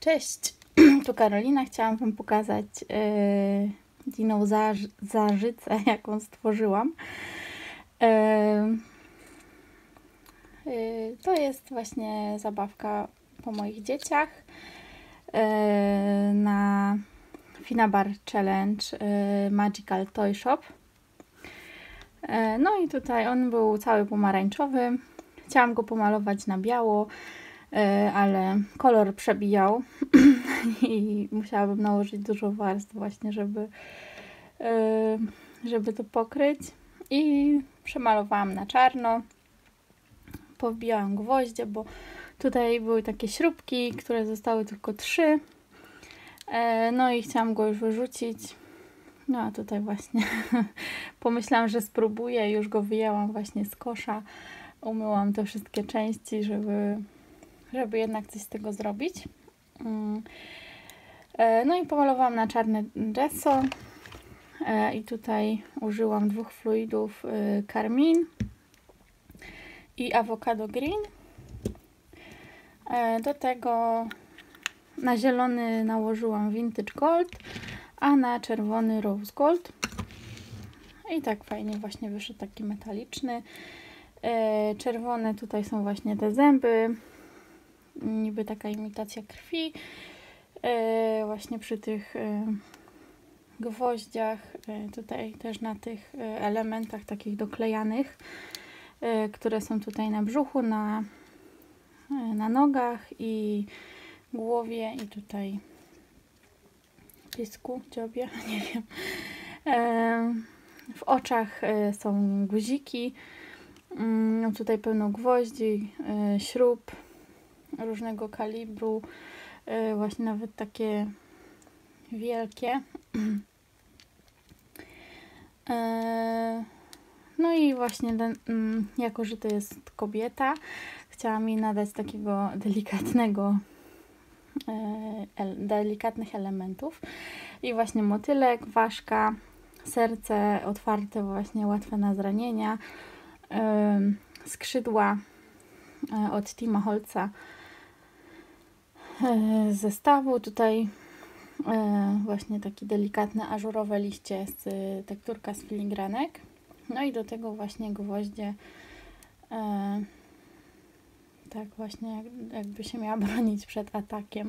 Cześć, tu Karolina. Chciałam Wam pokazać dinozaurzycę, jaką stworzyłam. To jest właśnie zabawka po moich dzieciach na Finabar Challenge Magical Toy Shop. No i tutaj on był cały pomarańczowy. Chciałam go pomalować na biało, ale kolor przebijał i musiałabym nałożyć dużo warstw właśnie, żeby to pokryć. I przemalowałam na czarno. Powbijałam gwoździe, bo tutaj były takie śrubki, które zostały tylko 3. No i chciałam go już wyrzucić. No a tutaj właśnie pomyślałam, że spróbuję. Już go wyjęłam właśnie z kosza. Umyłam te wszystkie części, żeby jednak coś z tego zrobić. No i pomalowałam na czarne gesso. I tutaj użyłam 2 fluidów Carmine i Avocado Green. Do tego na zielony nałożyłam Vintage Gold, a na czerwony Rose Gold. I tak fajnie właśnie wyszedł taki metaliczny. Czerwone tutaj są właśnie te zęby. Niby taka imitacja krwi. Właśnie przy tych gwoździach, tutaj też na tych elementach takich doklejanych, które są tutaj na brzuchu, na nogach i głowie i tutaj pysku, dziobie, nie wiem. W oczach są guziki, tutaj pełno gwoździ, śrub różnego kalibru, właśnie nawet takie wielkie. No i właśnie jako, że to jest kobieta, chciałam jej nadać takiego delikatnych elementów. I właśnie motylek, ważka, serce otwarte, właśnie łatwe na zranienia, skrzydła od Tima Holca z zestawu. Tutaj właśnie takie delikatne, ażurowe liście z tekturka z filigranek. No i do tego właśnie gwoździe, tak właśnie jakby się miała bronić przed atakiem.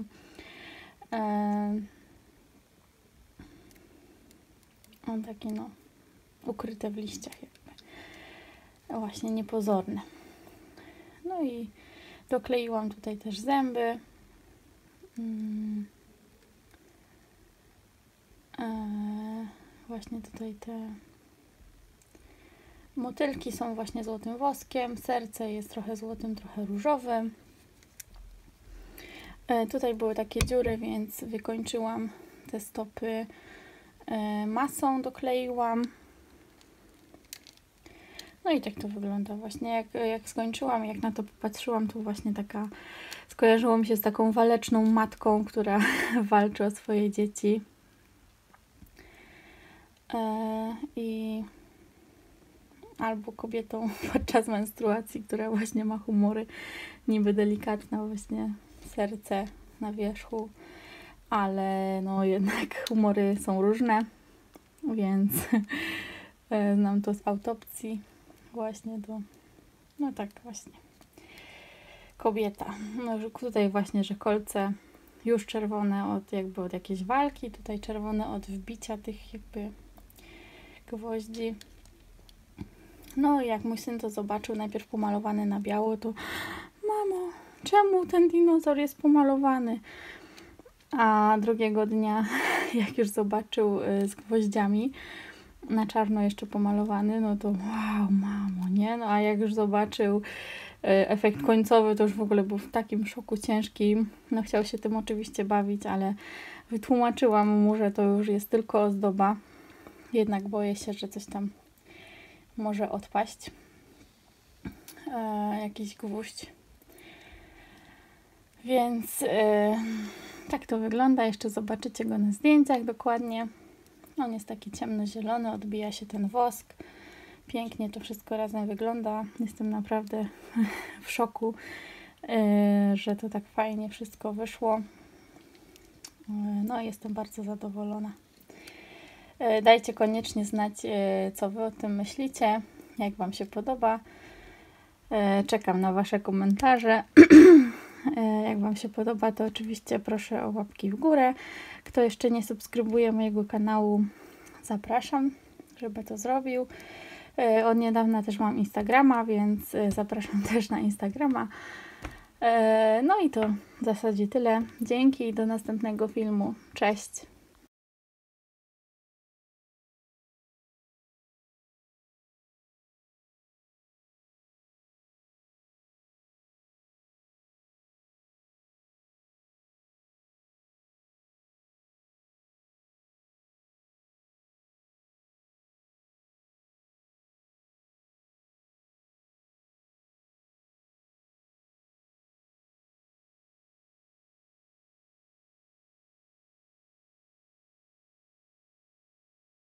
On takie no ukryte w liściach jakby, właśnie niepozorne. No i dokleiłam tutaj też zęby. Właśnie tutaj te motylki są właśnie złotym woskiem, serce jest trochę złotym, trochę różowym. Tutaj były takie dziury, więc wykończyłam te stopy masą, dokleiłam. No i tak to wygląda właśnie. Jak skończyłam, jak na to popatrzyłam, to właśnie skojarzyło mi się z taką waleczną matką, która walczy o swoje dzieci. I albo kobietą podczas menstruacji, która właśnie ma humory niby delikatne, właśnie serce na wierzchu, ale no jednak humory są różne, więc znam to z autopsji właśnie no tak właśnie kobieta. No, tutaj właśnie, że kolce już czerwone od jakiejś walki, tutaj czerwone od wbicia tych jakby gwoździ. No i jak mój syn to zobaczył, najpierw pomalowany na biało, to mamo, czemu ten dinozaur jest pomalowany? A drugiego dnia, jak już zobaczył z gwoździami, na czarno jeszcze pomalowany, no to wow, mamo, nie? No a jak już zobaczył efekt końcowy, to już w ogóle był w takim szoku ciężkim. No chciał się tym oczywiście bawić, ale wytłumaczyłam mu, że to już jest tylko ozdoba. Jednak boję się, że coś tam może odpaść. Jakiś gwóźdź. Więc tak to wygląda. Jeszcze zobaczycie go na zdjęciach dokładnie. On jest taki ciemnozielony, odbija się ten wosk. Pięknie to wszystko razem wygląda. Jestem naprawdę w szoku, że to tak fajnie wszystko wyszło. No, jestem bardzo zadowolona. Dajcie koniecznie znać, co Wy o tym myślicie, jak Wam się podoba. Czekam na Wasze komentarze. Jak Wam się podoba, to oczywiście proszę o łapki w górę. Kto jeszcze nie subskrybuje mojego kanału, zapraszam, żeby to zrobił. Od niedawna też mam Instagrama, więc zapraszam też na Instagrama. No i to w zasadzie tyle. Dzięki i do następnego filmu. Cześć!